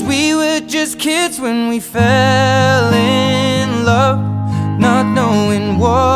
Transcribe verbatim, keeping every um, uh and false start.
we were just kids when we fell in love, not knowing what